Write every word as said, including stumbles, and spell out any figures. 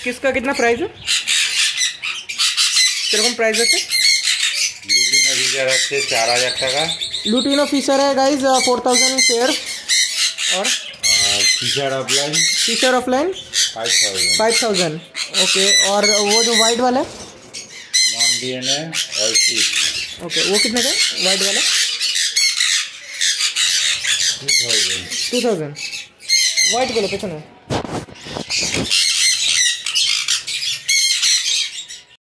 किसका कितना प्राइस है? কিরকম প্রাইস আছে? লুটিনো ফিচার আছে চার হাজার টাকা। लुटिनो फीचर है गाइज फोर थाउजेंड पेयर। और feature offline feature offline five thousand five thousand okay. और वो जो वाइट वाला है नॉन डी एन ए और सीट ओके, वो कितने का वाइट वाला? Two thousand two thousand white बोलो कितना है?